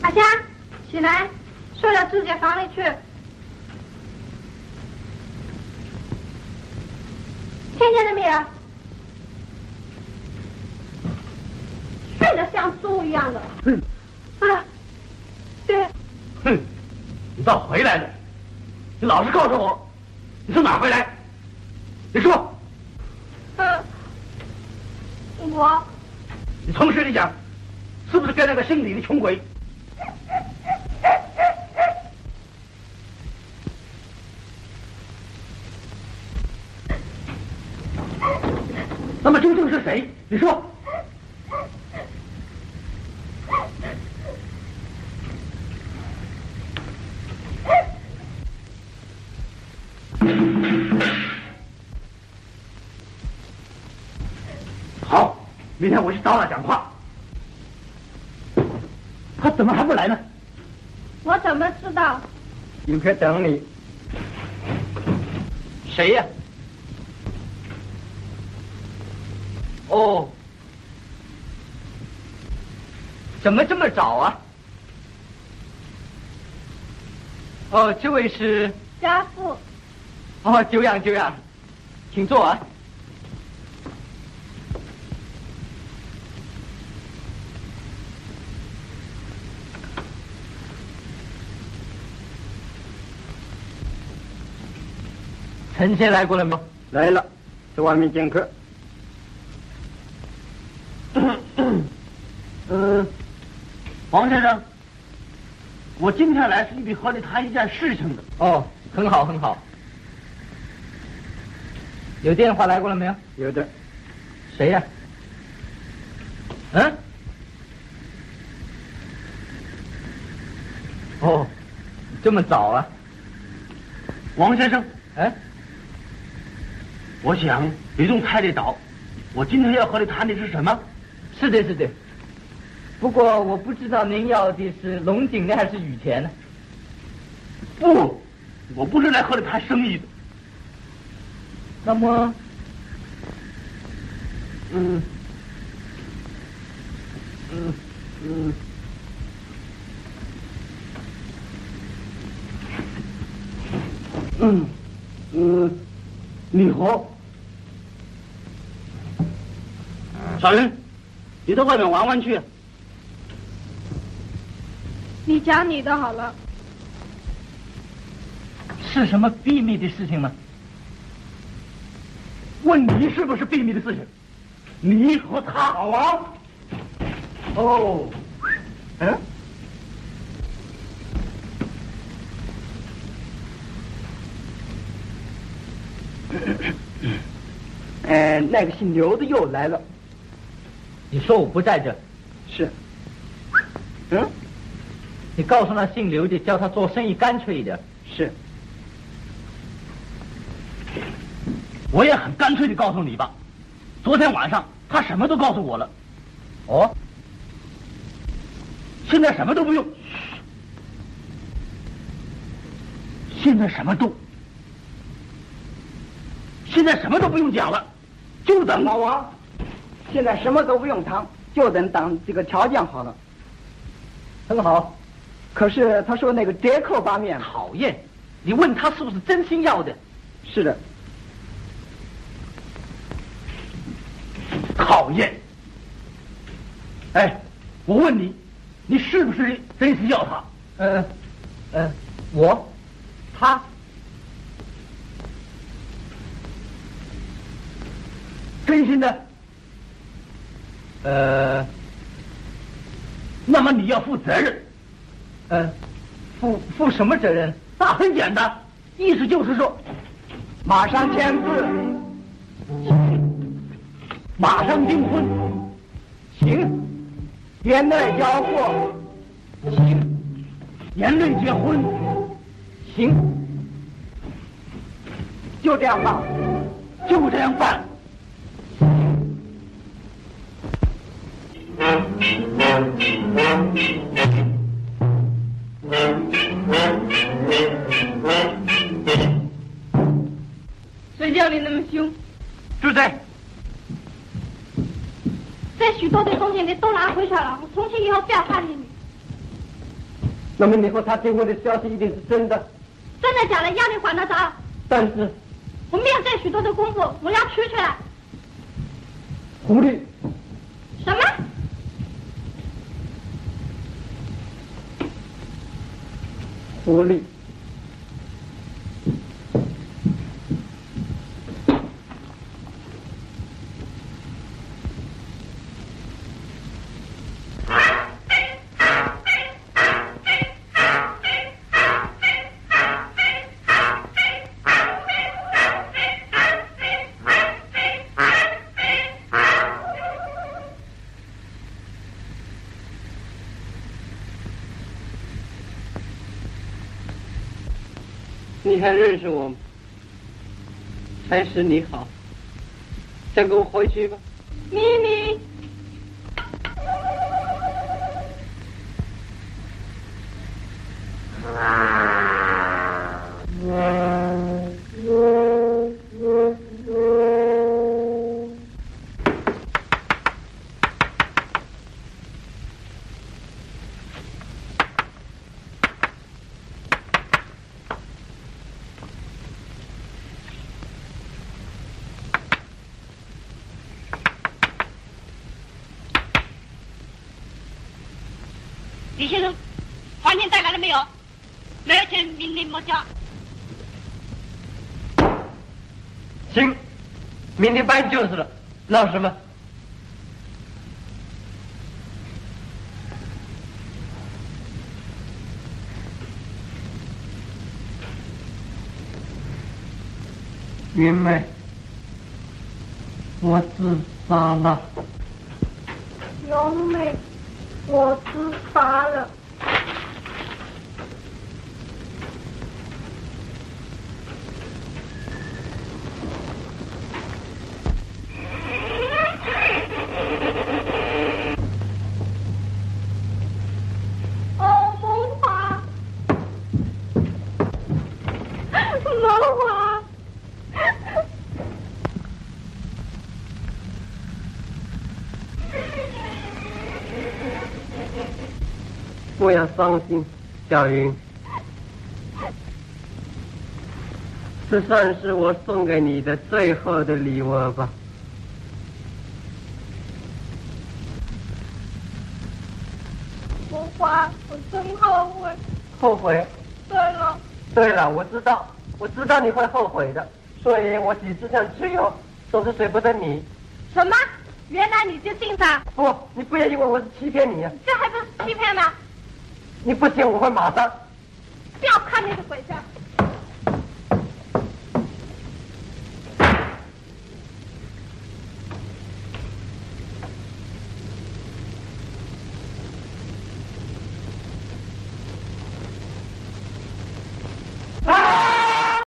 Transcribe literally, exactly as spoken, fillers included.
阿霞，起来，睡到自己房里去。听见了没有？睡得像猪一样的。 嗯。 啊，对。 哼，你倒回来了！你老实告诉我，你从哪儿回来？你说。 嗯，我。 你从实里讲，是不是跟那个姓李的穷鬼？那么究竟是谁？你说。好，明天我去找他讲话。他怎么还不来呢？ 我怎么知道？ 有客等你。 谁呀？哦， 怎么这么早啊？哦，这位是家父。 哦，久仰久仰，请坐啊。陈先来过了没有？ 来了，在外面见客。 呃，王先生，我今天来是预备和你谈一件事情的。 哦，很好很好。有电话来过了没有？ 有的。 谁呀？嗯？哦，这么早啊？ 王先生， 哎， 我想不用太的早。我今天要和你谈的是什么？ 是的，是的。不过我不知道您要的是龙井呢还是雨钱呢？ 不，我不是来和你谈生意的。 那么， 嗯，嗯嗯，嗯嗯，你好，小云，你到外面玩玩去。 你讲你的好了。 是什么秘密的事情吗？ 问你是不是秘密的事情？你和他好啊？哦，嗯， 呃，那个姓刘的又来了。 你说我不在这？ 是。嗯。 你告诉那姓刘的，叫他做生意干脆一点。 是。 我也很干脆的告诉你吧，昨天晚上他什么都告诉我了。 哦。 现在什么都不用。现在什么都。现在什么都不用讲了，就等老王。现在什么都不用谈，就等当这个条件好了。 很好。 可是他说那个折扣方面讨厌，你问他是不是真心要的？ 是的。 讨厌！哎，我问你，你是不是真心要他？ 呃，呃，我，他， 真心的。 呃， 那么你要负责任。 呃，负负什么责任？ 那很简单，意思就是说， 马上签字。 马上订婚， 行；年内交货， 行；年内结婚， 行。 就这样办， 就这样办。 谁叫你那么凶？ 是在。 这许多的东西你都拿回去了，我从今以后不要看见你。 那么你和他结婚的消息一定是真的。 真的假的？要你管得着？ 但是我们要挣许多的功夫，我要出去了。 狐狸， 什么？ 狐狸。你还认识我吗？还是你好，先跟我回去吧。 咪咪， 李先生，黄金带来了没有？没有钱，明天莫交。 行，明天办就是了，闹什么？云梅，我自杀了。 荣美，我自杀了。哦，梦华，梦华。 不要伤心，小云，这算是我送给你的最后的礼物吧。 梦华，我真后悔。 后悔？ 对了， 对了，我知道，我知道你会后悔的，所以我几次想只有总是舍不得你。 什么？原来你就信他？ 不，你不要以为我是欺骗你啊！ 这还不是欺骗吗？ 你不信，我会马上。 不要看你的鬼相。